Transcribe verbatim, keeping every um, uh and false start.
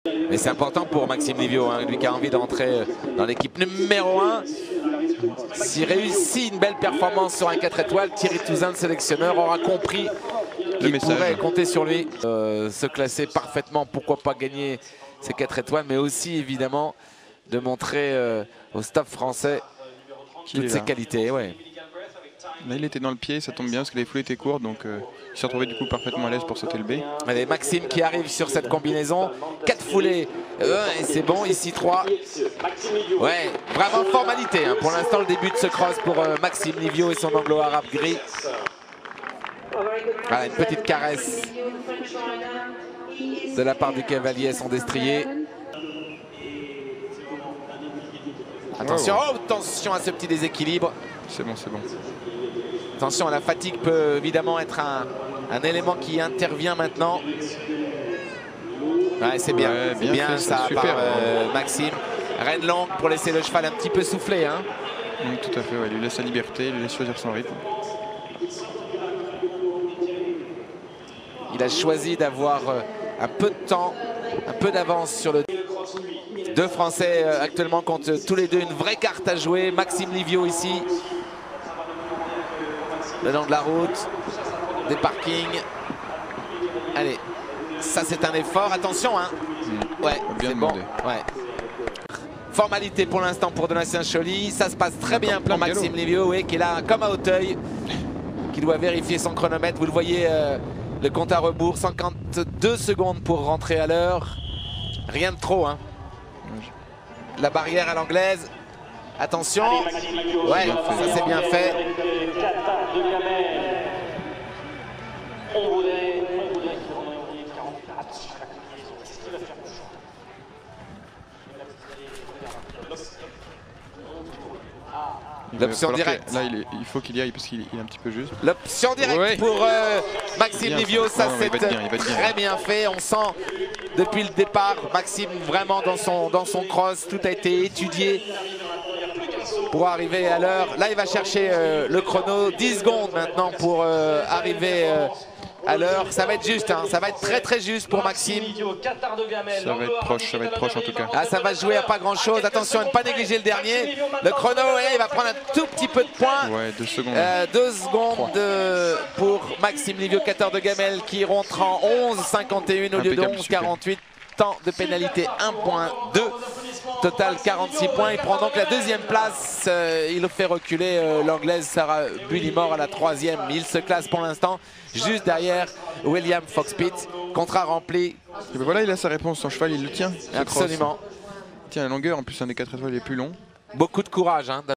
Mais c'est important pour Maxime Livio, hein, lui qui a envie d'entrer dans l'équipe numéro un. S'il réussit une belle performance sur un quatre étoiles, Thierry Touzin, le sélectionneur, aura compris qu'il pourrait compter sur lui. Euh, se classer parfaitement, pourquoi pas gagner ces quatre étoiles, mais aussi évidemment de montrer euh, au staff français toutes ses qualités. Ouais. Là, il était dans le pied, ça tombe bien parce que les foulées étaient courtes, donc euh, il s'est retrouvé du coup parfaitement à l'aise pour sauter le B. Allez, Maxime qui arrive sur cette combinaison, quatre foulées, euh, et c'est bon, ici trois. Ouais, vraiment formalité, hein. Pour l'instant, le début de ce cross pour euh, Maxime Livio et son anglo-arabe gris. Voilà, une petite caresse de la part du cavalier à son destrier. Attention, oh, attention à ce petit déséquilibre. C'est bon, c'est bon. Attention, la fatigue peut évidemment être un, un élément qui intervient maintenant. Ouais, c'est bien, ouais, bien, bien fait, ça super, par euh, Maxime. Reine longue pour laisser le cheval un petit peu souffler. Hein. Oui, tout à fait, ouais. Il lui laisse sa liberté, il lui laisse choisir son rythme. Il a choisi d'avoir un peu de temps, un peu d'avance sur le... Deux Français euh, actuellement comptent tous les deux une vraie carte à jouer. Maxime Livio ici. Le long de la route, des parkings. Allez, ça c'est un effort. Attention, hein. Mmh. Ouais, bien bon. Ouais. Formalité pour l'instant pour Donatien Choly. Ça se passe très bien pour Maxime Livio, oui, qui est là comme à Hauteuil, qui doit vérifier son chronomètre. Vous le voyez, euh, le compte à rebours, cinquante-deux secondes pour rentrer à l'heure. Rien de trop, hein. La barrière à l'anglaise. Attention. Ouais, ça c'est bien fait. L'option directe. Là, il, est, il faut qu'il y aille parce qu'il est un petit peu juste. L'option directe ouais. pour euh, Maxime bien, Livio, ça c'est très bien, bien fait. On sent depuis le départ Maxime vraiment dans son, dans son cross. Tout a été étudié pour arriver à l'heure. Là, il va chercher euh, le chrono. dix secondes maintenant pour euh, arriver euh, à l'heure. Ça va être juste, hein. Ça va être très très juste pour Maxime. Ça va être proche, ça va être proche en tout cas. Ah, ça va jouer à pas grand chose. Attention à ne pas négliger le dernier. Le chrono, ouais, il va prendre un tout petit peu de points. Ouais, deux secondes. Euh, deux secondes de, pour Maxime Livio, quatorze de gamelle, qui rentre en onze cinquante et un au lieu de onze quarante-huit. Temps de pénalité un point deux. Total quarante-six points. Il prend donc la deuxième place. Euh, il fait reculer euh, l'anglaise Sarah Bullimore à la troisième. Il se classe pour l'instant juste derrière William Fox-Pitt. Contrat rempli. Et ben voilà, il a sa réponse. Son cheval, il le tient. Absolument. Il tient la longueur. En plus, un des quatre étoiles est plus long. Beaucoup de courage, hein.